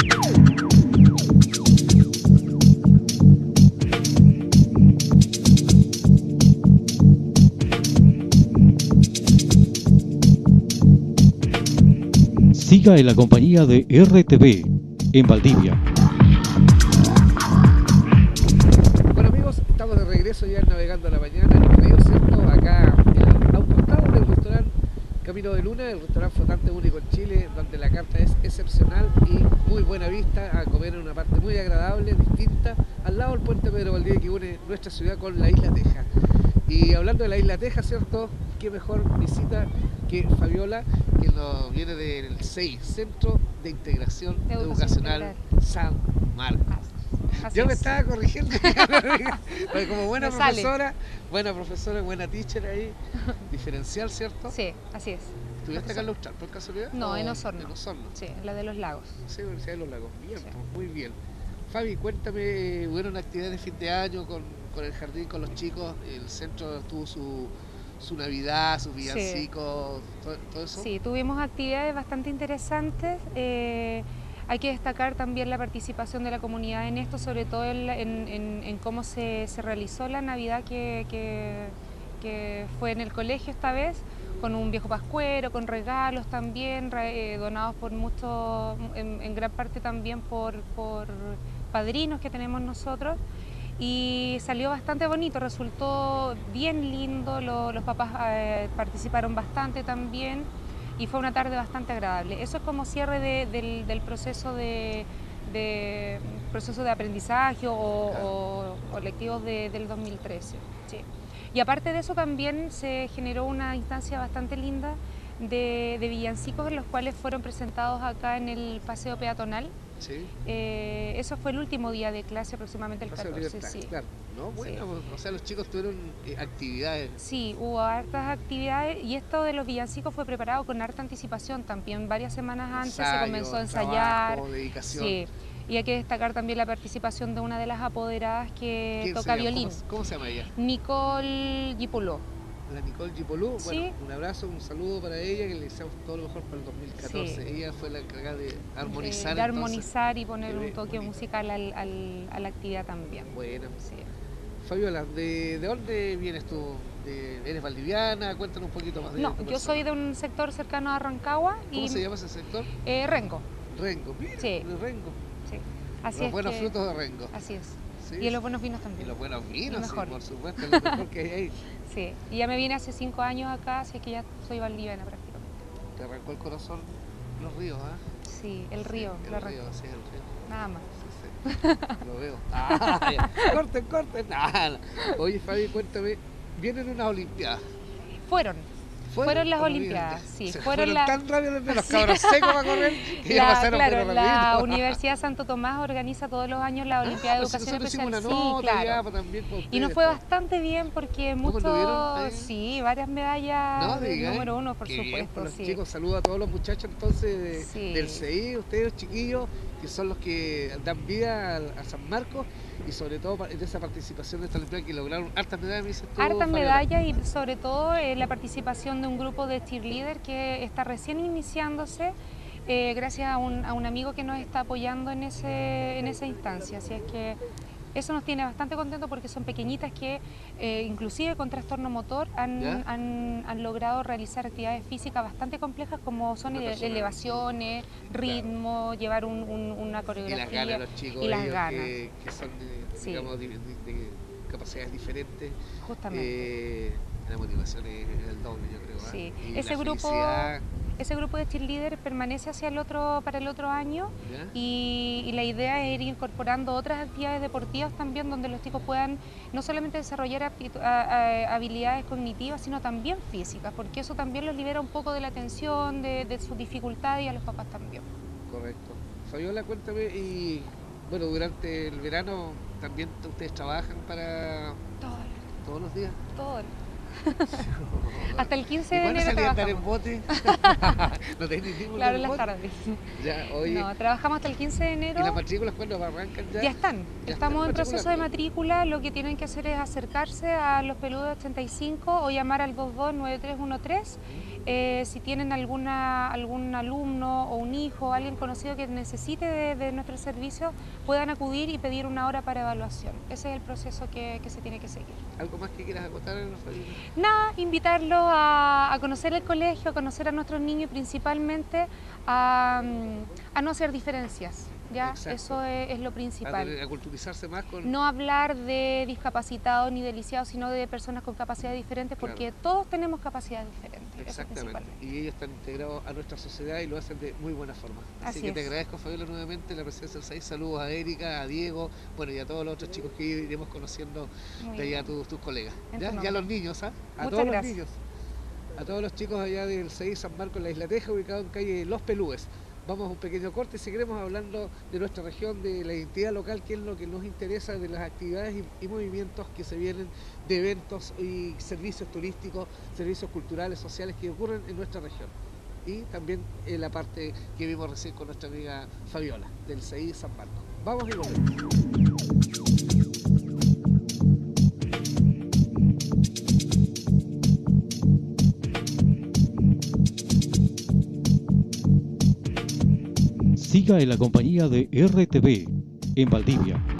Siga en la compañía de RTV en Valdivia. Bueno amigos, estamos de regreso ya navegando a la mañana en el río, ¿cierto? Acá a un costado del restaurante Camino de Luna, el restaurante flotante único en Chile, donde la carta es excepcional y muy buena vista, a comer en una parte muy agradable, distinta, al lado del puente Pedro Valdivia que une nuestra ciudad con la isla Teja. Y hablando de la isla Teja, ¿cierto? Qué mejor visita que Fabiola, que nos viene del CEI, Centro de Integración Educacional San Marcos. Yo me estaba corrigiendo como buena profesora, buena teacher ahí, diferencial, ¿cierto? Sí, así es. ¿Estudiaste acá en Austral, por casualidad? No, en Osorno. En Osorno. Sí, la de los lagos. Sí, Universidad de los Lagos. Bien, sí. Pues, muy bien. Fabi, cuéntame, ¿hubieron actividades de fin de año con el jardín, con los chicos? ¿El centro tuvo su Navidad, sus villancicos, todo eso? Sí, tuvimos actividades bastante interesantes. Hay que destacar también la participación de la comunidad en esto, sobre todo en cómo se realizó la Navidad que fue en el colegio esta vez, con un viejo pascuero, con regalos también, donados por muchos, en gran parte también por padrinos que tenemos nosotros. Y salió bastante bonito, resultó bien lindo, los papás participaron bastante también y fue una tarde bastante agradable. Eso es como cierre del proceso de aprendizaje o lectivos del 2013. Sí. Y aparte de eso también se generó una instancia bastante linda de villancicos, en los cuales fueron presentados acá en el paseo peatonal. Sí. Eso fue el último día de clase, aproximadamente el 14. Sí. Claro, ¿no? Bueno, sí. O sea, los chicos tuvieron actividades. Sí, hubo hartas actividades y esto de los villancicos fue preparado con harta anticipación también. Varias semanas antes se comenzó a ensayar. Trabajo, dedicación. Sí. Y hay que destacar también la participación de una de las apoderadas que toca violín. ¿Cómo se llama ella? Nicole Gipoló. La Nicole Gipoló, sí. Bueno, un abrazo, un saludo para ella, que le deseamos todo lo mejor para el 2014. Sí. Ella fue la encargada de armonizar. De armonizar y poner un toque musical a la actividad también. Bueno. Sí. Fabiola, ¿de dónde vienes tú? ¿Eres valdiviana? Cuéntanos un poquito más de No, yo soy de un sector cercano a Rancagua. ¿Cómo se llama ese sector? Rengo. Rengo, mira, sí. de Rengo. Sí. Así los es buenos frutos de Rengo. Así es. Sí. Y los buenos vinos también. Y los buenos vinos, sí, por supuesto, lo mejor que hay ahí. Sí, y ya me vine hace 5 años acá, así que ya soy valdiviana prácticamente. ¿Te arrancó el corazón los ríos, ah? Sí, el río. Sí, el río. Nada más. Sí. Lo veo. Corten. No. Oye, Fabi, cuéntame, vienen unas olimpiadas. Fueron las olimpiadas, sí. Fueron tan rápido desde los cabros secos para correr que ya pasaron claro, la Universidad Santo Tomás organiza todos los años la Olimpiada de Educación Especial. Claro. También y nos fue bastante bien porque sí, varias medallas número 1, por supuesto. Los chicos, saludo a todos los muchachos entonces del CEI, ustedes chiquillos, que son los que dan vida a San Marcos y sobre todo en esa participación de esta Olimpiada que lograron hartas medallas. Hartas medallas y sobre todo la participación de un grupo de cheerleader que está recién iniciándose gracias a un amigo que nos está apoyando en esa instancia. Así es que eso nos tiene bastante contentos porque son pequeñitas que inclusive con trastorno motor han logrado realizar actividades físicas bastante complejas como son elevaciones, ritmo, llevar una coreografía. Y las ganas los chicos, y las ganas. Que son digamos, de capacidades diferentes. Justamente. La motivación es el doble, yo creo. Sí. Y ese grupo de cheerleader permanece para el otro año y la idea es ir incorporando otras actividades deportivas también donde los chicos puedan no solamente desarrollar habilidades cognitivas sino también físicas, porque eso también los libera un poco de la tensión, de sus dificultades y a los papás también. Correcto. Fabiola, cuéntame, y bueno, durante el verano también ustedes trabajan para... ¿Todos los días? Todos. Hasta el 15 de enero trabajamos. ¿Cuándo salía a andar en bote? ¿No tenés ningún Claro, en las tardes. Ya, oye. No, trabajamos hasta el 15 de enero. ¿Y las matrículas cuándo arrancan ya? Ya están. Estamos en proceso de matrícula. Lo que tienen que hacer es acercarse a Los Peludos 85 o llamar al 229313 si tienen algún alumno o un hijo o alguien conocido que necesite de nuestro servicio, puedan acudir y pedir una hora para evaluación. Ese es el proceso que se tiene que seguir. ¿Algo más que quieras acotar en los familiares? Nada, invitarlos a conocer el colegio, a conocer a nuestros niños y principalmente a no hacer diferencias. ¿Ya? Exacto. Eso es lo principal. A culturizarse más con... No hablar de discapacitados ni de lisiados, sino de personas con capacidades diferentes, porque Claro. todos tenemos capacidades diferentes. Exactamente. Y ellos están integrados a nuestra sociedad y lo hacen de muy buena forma. Así que te agradezco, Fabiola, nuevamente la presencia del 6. Saludos a Erika, a Diego, bueno, y a todos los otros chicos que iremos conociendo de allá, tus colegas. ¿Ya? Los niños, ¿ah? A todos los niños. A todos los chicos allá del 6 San Marcos, en la Isla Teja, ubicado en calle Los Pelúes. Vamos a un pequeño corte y seguiremos hablando de nuestra región, de la identidad local, que es lo que nos interesa, de las actividades y movimientos que se vienen, de eventos y servicios turísticos, servicios culturales, sociales que ocurren en nuestra región. Y también en la parte que vimos recién con nuestra amiga Fabiola, del CI San Marcos. Vamos y volvemos. Siga en la compañía de RTV en Valdivia.